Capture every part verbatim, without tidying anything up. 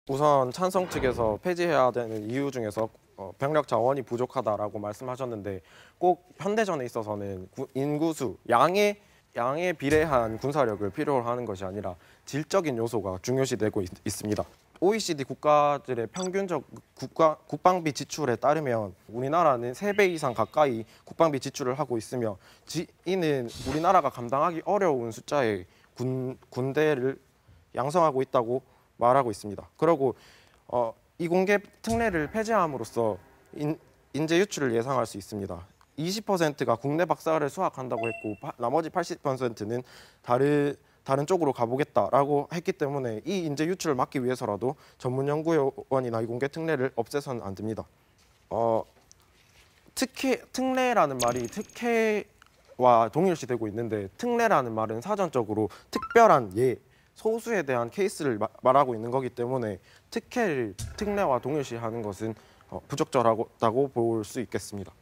우선 찬성 측에서 폐지해야 되는 이유 중에서 어, 병력 자원이 부족하다라고 말씀하셨는데 꼭 현대전에 있어서는 구, 인구수, 양의 양에 비례한 군사력을 필요로 하는 것이 아니라 질적인 요소가 중요시되고 있, 있습니다. 오이시디 국가들의 평균적 국가, 국방비 지출에 따르면 우리나라는 세 배 이상 가까이 국방비 지출을 하고 있으며 지, 이는 우리나라가 감당하기 어려운 숫자의 군, 군대를 양성하고 있다고 말하고 있습니다. 그리고 어, 이공계 특례를 폐지함으로써 인, 인재 유출을 예상할 수 있습니다. 이십 퍼센트가 국내 박사를 수학한다고 했고 파, 나머지 팔십 퍼센트는 다른 다른 쪽으로 가보겠다라고 했기 때문에 이 인재 유출을 막기 위해서라도 전문연구원이나 이공계 특례를 없애서는 안 됩니다. 어, 특혜, 특례라는 말이 특혜와 동일시되고 있는데 특례라는 말은 사전적으로 특별한 예, 소수에 대한 케이스를 마, 말하고 있는 거기 때문에 특혜를 특례와 동일시하는 것은 어, 부적절하다고 볼 수 있겠습니다.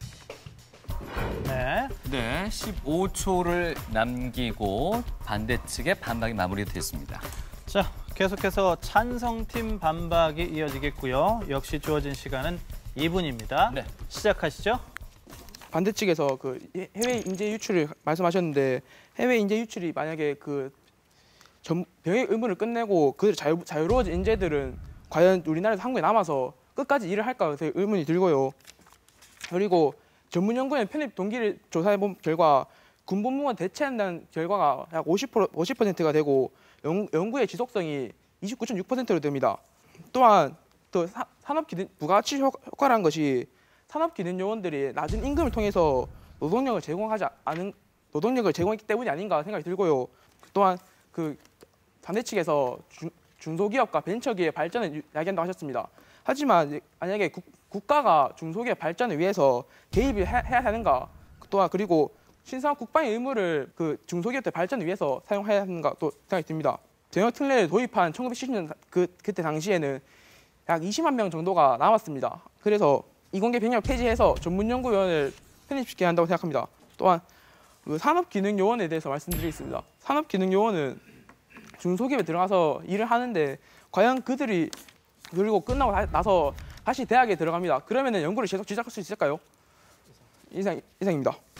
네. 네, 십오 초를 남기고 반대 측의 반박이 마무리됐습니다. 자, 계속해서 찬성팀 반박이 이어지겠고요. 역시 주어진 시간은 이 분입니다. 네. 시작하시죠. 반대 측에서 그 해외 인재 유출을 말씀하셨는데 해외 인재 유출이 만약에 그 전, 병역 의무를 끝내고 그 자유, 자유로워진 인재들은 과연 우리나라에서 한국에 남아서 끝까지 일을 할까 되게 의문이 들고요. 그리고 전문연구원 편입 동기를 조사해본 결과 군복무원 대체한다는 결과가 약 오십 퍼센트가 되고 연, 연구의 지속성이 이십구 점 육 퍼센트로 됩니다. 또한 또 사, 산업기능 부가가치 효과라는 것이 산업기능 요원들이 낮은 임금을 통해서 노동력을 제공하지 않은 노동력을 제공했기 때문이 아닌가 생각이 들고요. 또한 그 반대 측에서 중, 중소기업과 벤처기업의 발전을 이야기한다고 하셨습니다. 하지만 만약에 국, 국가가 중소기업 발전을 위해서 개입을 해, 해야 하는가, 또한 그리고 신성 국방의 의무를 그 중소기업의 발전을 위해서 사용해야 하는가 또 생각이 듭니다. 병역 특례를 도입한 천구백칠십 년 그 그때 당시에는 약 이십만 명 정도가 남았습니다. 그래서 이공계 병역 폐지해서 전문연구원을 편입시켜야 한다고 생각합니다. 또한 그 산업기능요원에 대해서 말씀드리겠습니다. 산업기능요원은 중소기업에 들어가서 일을 하는데 과연 그들이 그리고 끝나고 나서 다시 대학에 들어갑니다. 그러면 연구를 계속 시작할 수 있을까요? 이상, 이상입니다.